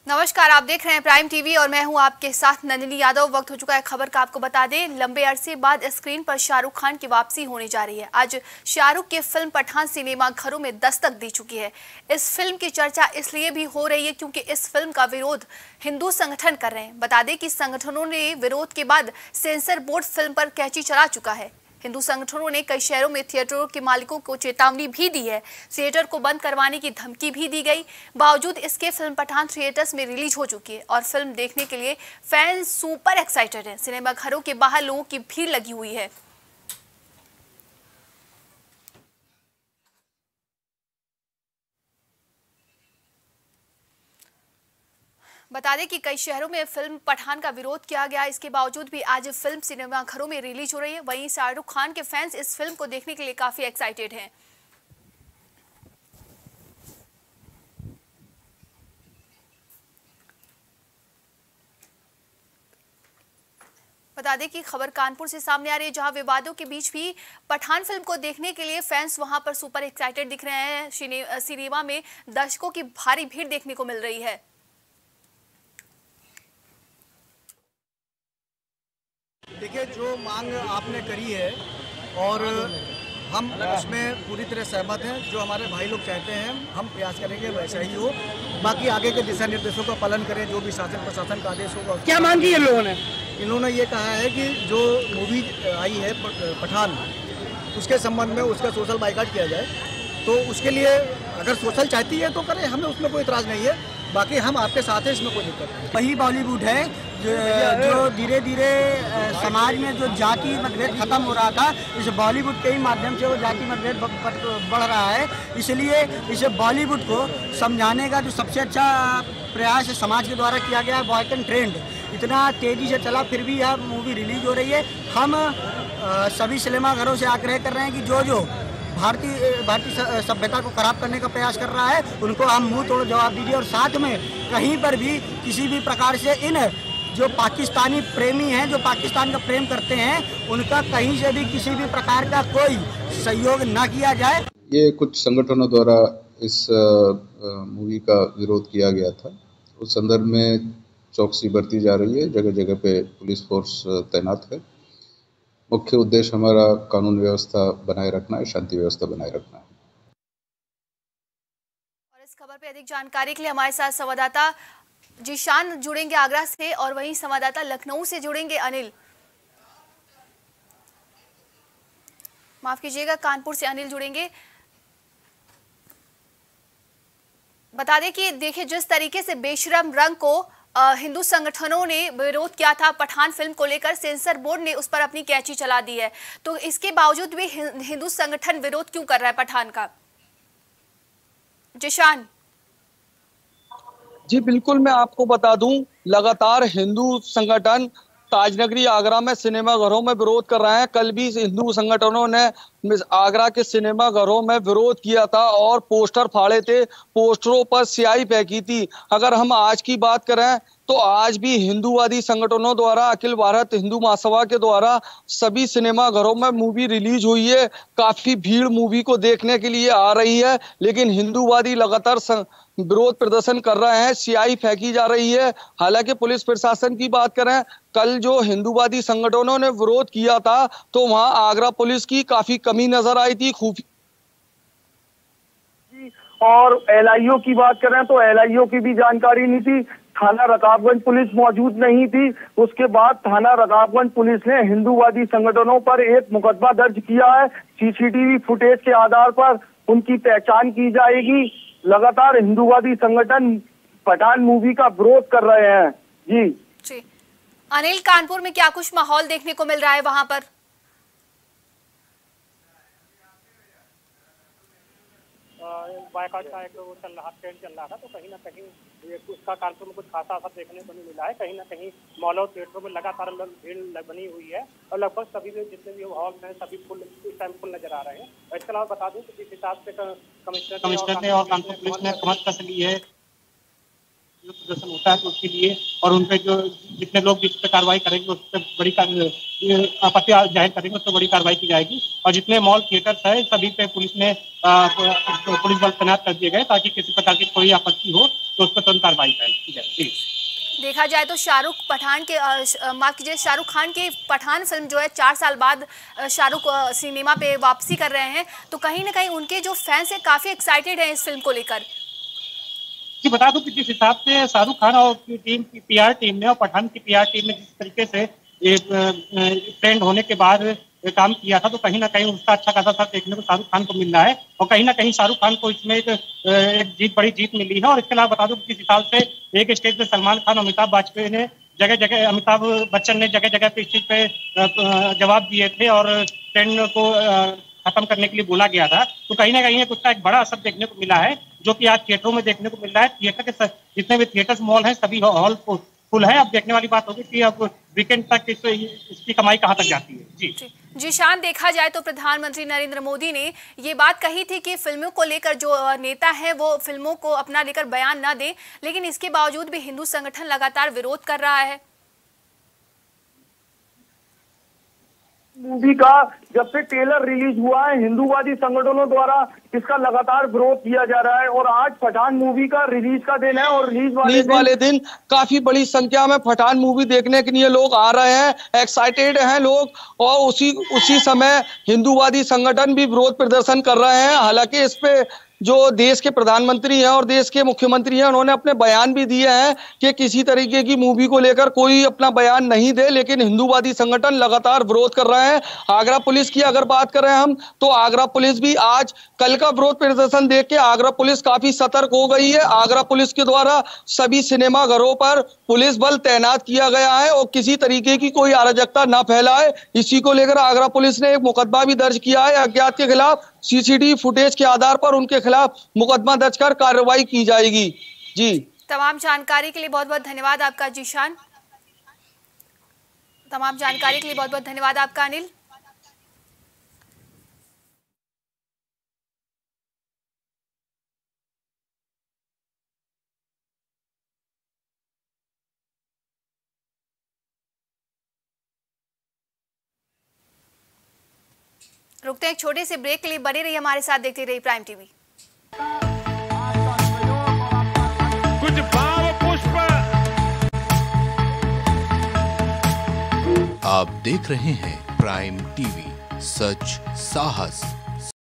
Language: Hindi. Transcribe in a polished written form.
नमस्कार, आप देख रहे हैं प्राइम टीवी और मैं हूं आपके साथ नंदिनी यादव। वक्त हो चुका है खबर का। आपको बता दें, लंबे अरसे बाद स्क्रीन पर शाहरुख खान की वापसी होने जा रही है। आज शाहरुख की फिल्म पठान सिनेमा घरों में दस्तक दी चुकी है। इस फिल्म की चर्चा इसलिए भी हो रही है क्योंकि इस फिल्म का विरोध हिंदू संगठन कर रहे हैं। बता दें कि संगठनों ने विरोध के बाद सेंसर बोर्ड फिल्म पर कैंची चला चुका है। हिंदू संगठनों ने कई शहरों में थिएटरों के मालिकों को चेतावनी भी दी है। थिएटर को बंद करवाने की धमकी भी दी गई। बावजूद इसके फिल्म पठान थिएटर्स में रिलीज हो चुकी है और फिल्म देखने के लिए फैंस सुपर एक्साइटेड हैं। सिनेमा घरों के बाहर लोगों की भीड़ लगी हुई है। बता दें कि कई शहरों में फिल्म पठान का विरोध किया गया। इसके बावजूद भी आज फिल्म सिनेमा घरों में रिलीज हो रही है। वहीं शाहरुख खान के फैंस इस फिल्म को देखने के लिए काफी एक्साइटेड हैं। बता दें कि खबर कानपुर से सामने आ रही है, जहां विवादों के बीच भी पठान फिल्म को देखने के लिए फैंस वहां पर सुपर एक्साइटेड दिख रहे हैं। सिनेमा में दर्शकों की भारी भीड़ देखने को मिल रही है। देखिए, जो मांग आपने करी है और हम उसमें पूरी तरह सहमत हैं। जो हमारे भाई लोग चाहते हैं हम प्रयास करेंगे वैसा ही हो। बाकी आगे के दिशा निर्देशों का पालन करें, जो भी शासन प्रशासन का आदेश होगा। क्या मांग की है लोगों ने? इन्होंने ये कहा है कि जो मूवी आई है पठान, उसके संबंध में उसका सोशल बाइकाट किया जाए। तो उसके लिए अगर सोशल चाहती है तो करें, हमें उसमें कोई इतराज़ नहीं है। बाकी हम आपके साथ हैं, इसमें कोई दिक्कत नहीं। वही बॉलीवुड है जो धीरे धीरे समाज में जो जाति मतभेद खत्म हो रहा था, इस बॉलीवुड के ही माध्यम से वो जाति मतभेद बढ़ रहा है। इसलिए इसे बॉलीवुड को समझाने का जो सबसे अच्छा प्रयास समाज के द्वारा किया गया है। बॉयकॉट ट्रेंड इतना तेज़ी से चला, फिर भी यह मूवी रिलीज हो रही है। हम सभी सिनेमा घरों से आग्रह कर रहे हैं कि जो भारतीय सभ्यता को खराब करने का प्रयास कर रहा है, उनको हम मुंह तोड़ जवाब दीजिए। और साथ में कहीं पर भी किसी भी प्रकार से इन जो पाकिस्तानी प्रेमी हैं, जो पाकिस्तान का प्रेम करते हैं, उनका कहीं से भी किसी भी प्रकार का कोई सहयोग न किया जाए। ये कुछ संगठनों द्वारा इस मूवी का विरोध किया गया था। उस संदर्भ में चौकसी बरती जा रही है। जगह जगह पे पुलिस फोर्स तैनात है। मुख्य उद्देश्य हमारा कानून व्यवस्था बनाए रखना है, शांति व्यवस्था बनाए रखना है। और इस खबर पे अधिक जानकारी के लिए हमारे साथ संवाददाता जीशान जुड़ेंगे आगरा से, और वहीं संवाददाता लखनऊ से जुड़ेंगे अनिल। माफ कीजिएगा, कानपुर से अनिल जुड़ेंगे। बता दें कि देखिए, जिस तरीके से बेशरम रंग को हिंदू संगठनों ने विरोध किया था पठान फिल्म को लेकर, सेंसर बोर्ड ने उस पर अपनी कैंची चला दी है। तो इसके बावजूद भी हिंदू संगठन विरोध क्यों कर रहा है पठान का? जिशान जी बिल्कुल, मैं आपको बता दूं, लगातार हिंदू संगठन ताजनगरी आगरा में सिनेमा घरों में विरोध कर रहे हैं। कल भी हिंदू संगठनों ने आगरा के सिनेमा घरों में विरोध किया था और पोस्टर फाड़े थे, पोस्टरों पर स्याही फेंकी थी। अगर हम आज की बात करें तो आज भी हिंदूवादी संगठनों द्वारा, अखिल भारत हिंदू महासभा के द्वारा सभी सिनेमा घरों में मूवी रिलीज हुई है। काफी भीड़ मूवी को देखने के लिए आ रही है, लेकिन हिंदूवादी लगातार विरोध प्रदर्शन कर रहे हैं, स्याही फेंकी जा रही है। हालांकि पुलिस प्रशासन की बात करें, कल जो हिंदूवादी संगठनों ने विरोध किया था तो वहां आगरा पुलिस की काफी कमी नजर आई थी। और एलआईओ की बात करें तो एलआईओ की भी जानकारी नहीं थी। थाना रकाबगंज पुलिस मौजूद नहीं थी। उसके बाद थाना रकाबगंज पुलिस ने हिंदूवादी संगठनों पर एक मुकदमा दर्ज किया है। सीसीटीवी फुटेज के आधार पर उनकी पहचान की जाएगी। लगातार हिंदूवादी संगठन पठान मूवी का विरोध कर रहे हैं। जी अनिल, कानपुर में क्या कुछ माहौल देखने को मिल रहा है वहां पर? बाइकाट का एक वो चल रहा ट्रेंड चल रहा था, तो कहीं ना कहीं उसका कानपुर में कुछ खासा असर देखने को नहीं मिला है। कहीं ना कहीं मॉलों थिएटरों में लगातार भीड़ बनी हुई है और लगभग सभी जितने भी हॉल हैं सभी फुल इस टाइम फुल नजर आ रहे हैं। इसके अलावा बता दूं कि जिस हिसाब से कमिश्नर ने और कानपुर पुलिस ने कमर कस ली है, प्रदर्शन होता है तो उसके लिए और उन पे जो जितने लोग जिस पे कार्रवाई करेंगे उस पर बड़ी आपत्ति जाहिर करेंगे उस पर बड़ी कार्रवाई की जाएगी। और जितने मॉल थिएटर्स है सभी पे पुलिस बल तैनात कर दिए गए ताकि किसी प्रकार की कोई आपत्ति हो तो उस पर तुरंत कार्रवाई की जाए। देखा जाए तो शाहरुख खान की पठान फिल्म जो है 4 साल बाद शाहरुख सिनेमा पे वापसी कर रहे हैं, तो कहीं ना कहीं उनके जो फैंस हैं काफी एक्साइटेड हैं इस फिल्म को लेकर। जी बता दूं कि जिस हिसाब से शाहरुख खान और टीम की पीआर टीम ने और पठान की पीआर टीम ने जिस तरीके से ट्रेंड होने के बाद काम किया था तो कहीं ना कहीं उसका अच्छा खासा असर देखने को शाहरुख खान को मिल रहा है और कहीं ना कहीं शाहरुख खान को इसमें एक बड़ी जीत मिली है। और इसके अलावा बता दूं कि जिस हिसाब से एक स्टेज पे सलमान खान और अमिताभ बच्चन ने जगह जगह पे इस चीज पे जवाब दिए थे और ट्रेंड को खत्म करने के लिए बोला गया था, तो कहीं ना कहीं उसका एक बड़ा असर देखने को मिला है जो कि आज थिएटरों में देखने को मिल रहा है। थिएटर के जितने भी थिएटर्स मॉल हैं सभी हॉल फुल है। अब देखने वाली बात होगी कि अब वीकेंड तक इसकी कमाई कहाँ तक जाती है। जी शान, देखा जाए तो प्रधानमंत्री नरेंद्र मोदी ने ये बात कही थी कि फिल्मों को लेकर जो नेता है वो फिल्मों को अपना लेकर बयान ना दे, लेकिन इसके बावजूद भी हिंदू संगठन लगातार विरोध कर रहा है। मूवी का जब से ट्रेलर रिलीज हुआ है हिंदूवादी संगठनों द्वारा इसका लगातार विरोध किया जा रहा है और आज पठान मूवी का रिलीज का दिन है और रिलीज वाले दिन काफी बड़ी संख्या में पठान मूवी देखने के लिए लोग आ रहे हैं, एक्साइटेड हैं लोग और उसी समय हिंदूवादी संगठन भी विरोध प्रदर्शन कर रहे हैं। हालांकि इस पे जो देश के प्रधानमंत्री हैं और देश के मुख्यमंत्री हैं उन्होंने अपने बयान भी दिए हैं कि किसी तरीके की मूवी को लेकर कोई अपना बयान नहीं दे, लेकिन हिंदूवादी संगठन लगातार विरोध कर रहे हैं। आगरा पुलिस की अगर बात करें हम तो आगरा पुलिस भी आज कल का विरोध प्रदर्शन देख के आगरा पुलिस काफी सतर्क हो गई है। आगरा पुलिस के द्वारा सभी सिनेमा घरों पर पुलिस बल तैनात किया गया है और किसी तरीके की कोई अराजकता न फैलाए, इसी को लेकर आगरा पुलिस ने एक मुकदमा भी दर्ज किया है। अज्ञात के खिलाफ सीसीटीवी फुटेज के आधार पर उनके खिलाफ मुकदमा दर्ज कर कार्रवाई की जाएगी। जी, तमाम जानकारी के लिए बहुत बहुत धन्यवाद आपका जीशान। तमाम जानकारी के लिए बहुत बहुत धन्यवाद आपका अनिल। रुकते हैं एक छोटे से ब्रेक के लिए, बने रहिए हमारे साथ, देखते रहिए प्राइम टीवी। कुछ भाव पुष्प। आप देख रहे हैं प्राइम टीवी, सच साहस